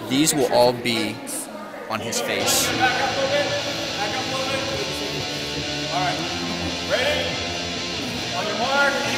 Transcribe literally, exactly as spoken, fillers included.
these will all be on his face. Back up a little bit. Back up a little bit. All right. Ready? On your mark.